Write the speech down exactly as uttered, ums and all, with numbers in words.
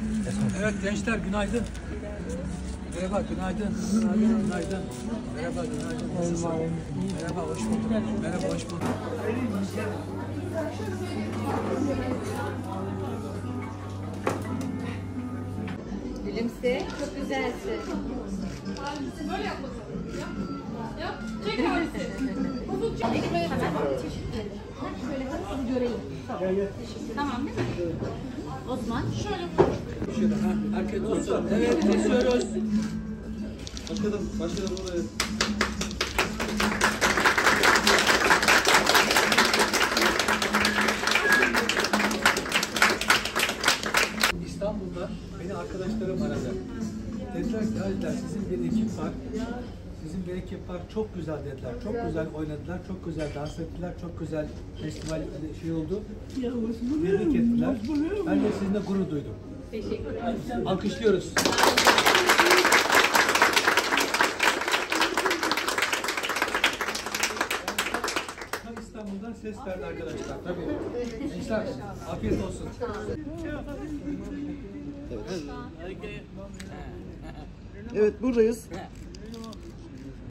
Evet gençler günaydın. Merhaba günaydın. Günaydın. Günaydın. Merhaba günaydın. Nasılsın? Merhaba hoş bulduk. Merhaba hoş bulduk. Gülümse, çok güzelsin. Böyle yap bakalım. Yap. Yap. Çek abisi. Şöyle hadi göreyim. Tamam değil mi? Osman. Şöyle. Şöyle ha. Herkes olsun. Evet kesiyoruz. Başladım. Başladım oraya. İstanbul'da beni arkadaşlarım aradı. Dediler ki dediler, sizin bir ekip var. Sizin bir ekip var. Çok güzel dediler. Çok güzel oynadılar. Çok güzel dans ettiler. Çok güzel festival şey oldu. Tebrik ettiler. Ben de sizinle gurur duydum. Teşekkür ederim. Alkışlıyoruz. İstanbul'dan ses verdi arkadaşlar. Tabii. Gençler afiyet olsun. Evet buradayız.